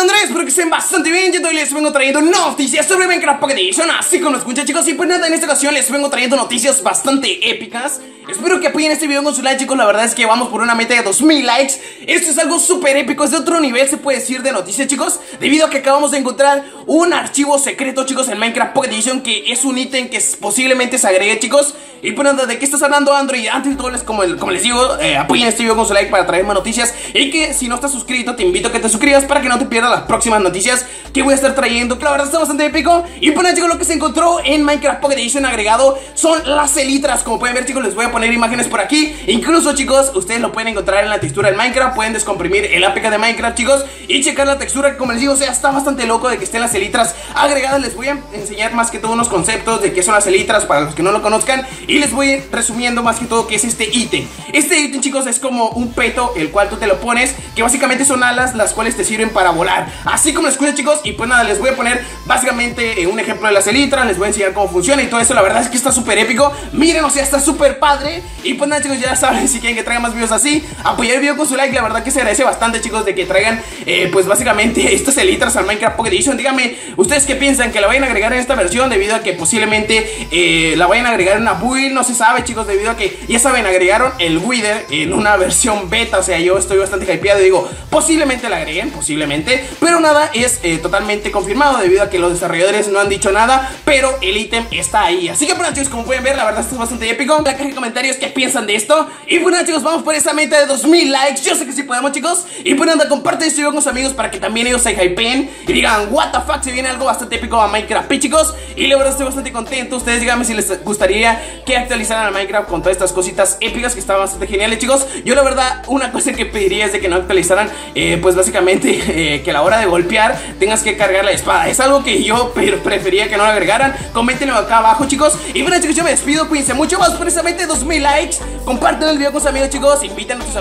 Andrés, espero que estén bastante bien. Yo hoy les vengo trayendo noticias sobre Minecraft Pocket Edition, así como lo escuchan, chicos. Y pues nada, en esta ocasión les vengo trayendo noticias bastante épicas. Espero que apoyen este video con su like, chicos. La verdad es que vamos por una meta de 2000 likes. Esto es algo súper épico, es de otro nivel, se puede decir, de noticias, chicos, debido a que acabamos de encontrar un archivo secreto, chicos, en Minecraft Pocket Edition, que es un ítem que posiblemente se agregue, chicos. Y pues nada, ¿de qué estás hablando, Android? Antes de todo, como les digo, apoyen este video con su like para traer más noticias. Y que si no estás suscrito, te invito a que te suscribas para que no te pierdas las próximas noticias que voy a estar trayendo, que la verdad está bastante épico. Y pues nada, chicos, lo que se encontró en Minecraft Pocket Edition agregado son las elitras. Como pueden ver, chicos, les voy a poner imágenes por aquí. Incluso, chicos, ustedes lo pueden encontrar en la textura del Minecraft. Pueden descomprimir el APK de Minecraft, chicos, y checar la textura, que como les digo, o sea, está bastante loco de que estén las elitras agregadas. Les voy a enseñar más que todo unos conceptos de qué son las elitras para los que no lo conozcan. Y les voy a ir resumiendo más que todo qué es este ítem. Este ítem, chicos, es como un peto, el cual tú te lo pones, que básicamente son alas, las cuales te sirven para volar, así como lo escuchan, chicos. Y pues nada, les voy a poner básicamente un ejemplo de las elitras. Les voy a enseñar cómo funciona y todo eso. La verdad es que está súper épico. Miren, o sea, está súper padre. Y pues nada, chicos, ya saben, si quieren que traiga más videos así, apoyar el video con su like. La verdad que se agradece bastante, chicos, de que traigan pues básicamente estas elitras al Minecraft Pocket Edition. Díganme, ¿ustedes qué piensan? ¿Que la vayan a agregar en esta versión? Debido a que posiblemente la vayan a agregar en una build, no se sabe, chicos, debido a que, ya saben, agregaron el Wither en una versión beta. O sea, yo estoy bastante hypeado y digo, posiblemente la agreguen, posiblemente, pero nada es totalmente confirmado debido a que los desarrolladores no han dicho nada, pero el ítem está ahí. Así que bueno, chicos, como pueden ver, la verdad esto es bastante épico. En la caja de comentarios qué piensan de esto. Y bueno, chicos, vamos por esta meta de 2000 likes. Yo sé que sí podemos, chicos. Y pues nada, comparten este video con sus amigos para que también ellos se hypeen y digan, what the fuck, se viene algo bastante épico a Minecraft, chicos. Y la verdad estoy bastante contento. Ustedes díganme si les gustaría que actualizaran a Minecraft con todas estas cositas épicas que están bastante geniales, chicos. Yo la verdad, una cosa que pediría es de que no actualizaran pues básicamente que a la hora de golpear tengas que cargar la espada. Es algo que yo prefería que no lo agregaran. Coméntenlo acá abajo, chicos. Y bueno, chicos, yo me despido, cuídense mucho. Más precisamente 2000 likes. Compartan el video con sus amigos, chicos. Inviten a sus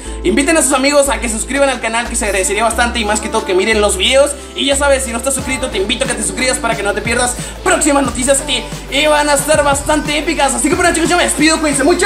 amigos a que se suscriban al canal, que se agradecería bastante. Y más que todo que miren los videos. Y ya sabes, si no estás suscrito, te invito a que te suscribas para que no te pierdas próximas noticias que van a estar bastante épicas. Así que bueno, chicos, yo me despido, cuídense mucho.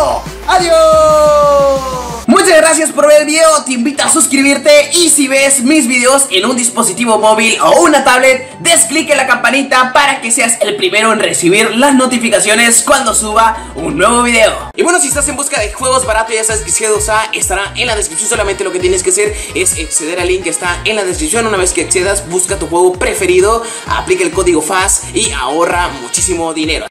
Adiós. Muchas gracias por ver el video, te invito a suscribirte y si ves mis videos en un dispositivo móvil o una tablet, des clic en la campanita para que seas el primero en recibir las notificaciones cuando suba un nuevo video. Y bueno, si estás en busca de juegos baratos, ya sabes que C2A estará en la descripción. Solamente lo que tienes que hacer es acceder al link que está en la descripción. Una vez que accedas, busca tu juego preferido, aplica el código FAS y ahorra muchísimo dinero.